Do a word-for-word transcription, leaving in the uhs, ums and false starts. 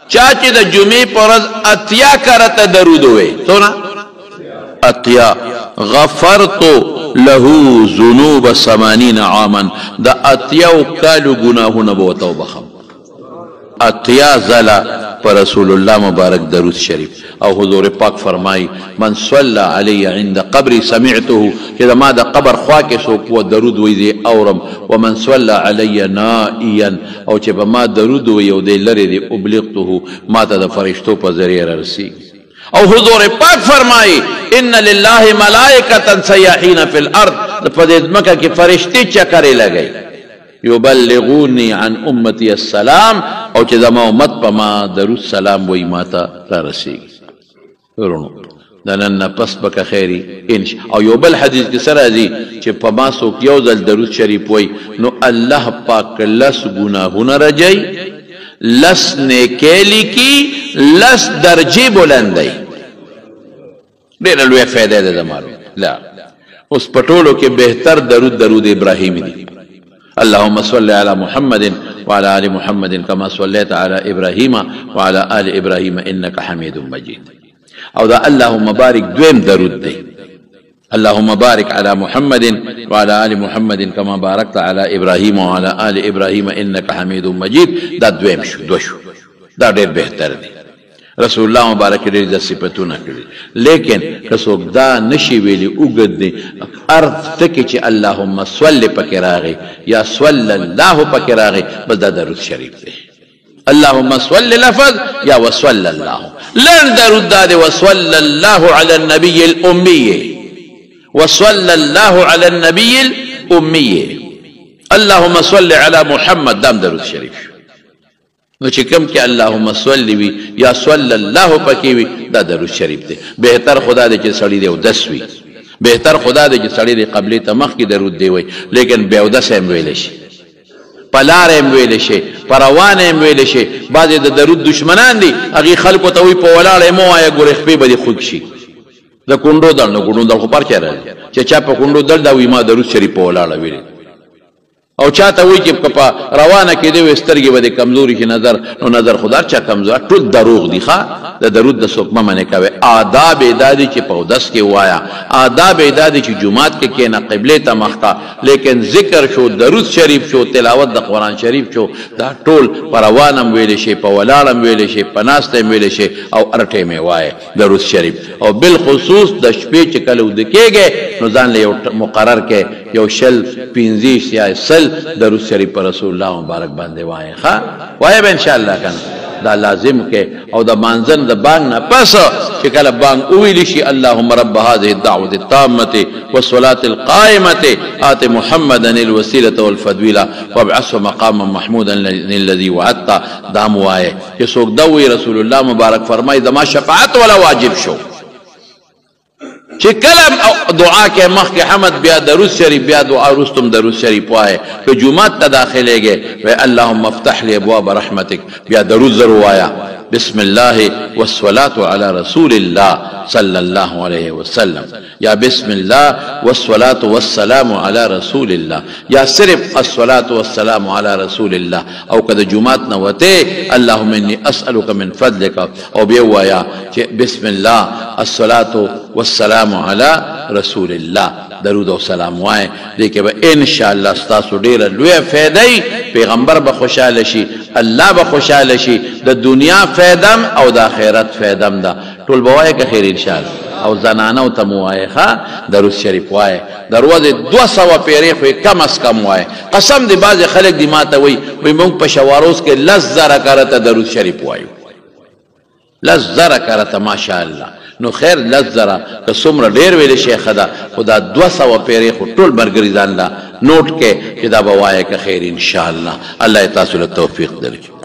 چاچی دا جمعی پرز اتیا کرتا درود ہوئے سونا اتیا غفرتو لہو ذنوب سمانین عاما دا اتیاو کالو گناہونا بوتاو بخم اتیا زلا پر رسول اللہ مبارک درود شریف او حضور پاک فرمائی من صلی علی عند قبری سمعته کہ ما دا قبر خواہ کے سوک و درود ویدے اورم ومن صلی علی نائیا او چھ ما درود ویدے دے لرے دے ابلغته ما تا دا فرشتو پا ذریعہ رسی او حضور پاک فرمائی ان للہ ملائکتا سیاحین فی الارض فدید مکہ کی فرشتی چکرے لگئی یبلغونی عن امتی السلام او چه زما امت پا ما درود سلام وی ماتا را رسیگی رونو دنن پس بکا خیری انش او یو بل حدیث کی سر ازی چه پا ما سوک یوزل درود شریف وی نو اللہ پاک لس گناہونا رجائی لس نیکیلی کی لس درجی بلندی دیر الوی فیدہ دے دمارو لا اس پٹولو کے بہتر درود درود ابراہیمی دی اللهم صل على محمد وعلى آل محمد كما صليت على إبراهيم وعلى آل إبراهيم إنك حميد مجيد او دا اللهم بارك دویم درود دی اللهم بارك على محمد وعلى آل محمد كما باركت على إبراهيم وعلى آل إبراهيم إنك حميد مجيد دا دویم شو دو شو دا دیر بہتر دی رسول اللہ مبارک دیر دا صفتونا کردی لیکن رسول دا نشی ویلی اگد دی ارد تکی چی اللہم صلی پکی راغی یا صلی اللہ پکی راغی بس دا درود شریف دی اللہم صلی لفظ یا وصلی اللہ لن درود دا دی وصلی اللہ علی النبی الامیه وصلی اللہ علی النبی الامیه اللہم صلی علی محمد دام درود شریف نو چې کم کې اللهم صلی وی یا صلی الله پکې وی دا درود شریف دی بهتر خدا دې چې سړی دی او دس وی بهتر خدا دې چې سړی دی قبلې ته مخ کې درود دی وی لیکن بیا او دس هم ویل شي پلار هم ویل شي پروان هم ویل شي بعضې د درود دشمنان دي هغې خلکو ته وی په ولاړ مو وایه ګورې خپې به دې خوږ شي د کونډو دل نو کونډو دل خو پر چا راځي چې چا په کونډو دل دا وی ما درود شریف په ولاړه ویلي او چاته وی چې په روانه کې دی سترګې به کمزوري شي نظر نو نظر خدا چا کمزور ټول دروغ دي ښا د درود د څوک مه منې کوي آداب یې دا دي چې په اودس کې وایا آداب یې دا دي چې جومات کې کښېنه قبلې ته مخ ته لیکن ذکر شو درود شریف شو تلاوت د قرآن شریف شو دا ټول په روان هم ویلی شي په ولاړ هم ویلی شي په ناسته هم ویلی شي او هر ټیم یې وایه درود شریف او بالخصوص د شپې چې کله وده کېږې نو ځان له یو مقرر کې یو شل پنځه یا سل درود شریف پر رسول الله مبارک باندې وایي ښا وایي به ان شاء الله کنه دا لازم کې او د مانځن د بانګ نه پس چې کله بانګ وویل شي اللهم رب هذه الدعوه التامه والصلاه القائمه آت محمدا الوسيله والفضيله وابعثه مقاما محمودا الذي وعدت دا موایي چې څوک دا وی رسول الله مبارک فرمایي د ما شفاعت ولا واجب شو چې کلم دعا کې مخ کې حمد بیا درود شریف بیا دعا رستم درود شریف وایه که جمعات ته داخلېږي و اللهم افتح لي ابواب رحمتك بیا درود ضرور وایا بسم الله والصلاة على رسول الله صلى الله عليه وسلم یا بسم الله والصلاة والسلام على رسول الله یا صرف الصلاة والسلام على رسول الله او کده جمعات نوته اللهم اني اسألك من فضلك او بیا وایا بسم الله الصلاة والسلام على رسول الله درود و سلام وای دیکھے با انشاءاللہ ستاسو دیر لوی فیدی پیغمبر با خوشحال شي اللہ با خوشحال شي دا دنیا فیدم او دا خیرت فیدم دا طول بوائی که خیر انشاءاللہ او زنانو تموائی خواه درود شریف وائی دروز دو سوا پیری خوی کم از کم وائی قسم دی باز خلق دی ماتا وی وی مونگ پشواروز کے لز زر کرتا درود شریف وائی لز زر کرتا ماشاءاللہ نو خیر لزره که څومره ډیر ویل شیخ ده خو دا دوه سوه پیرې خو ټول ملګري ځان له نوټ کې چې دا به وایه که خیر انشاءالله الله یې تاسو له توفیق درکړي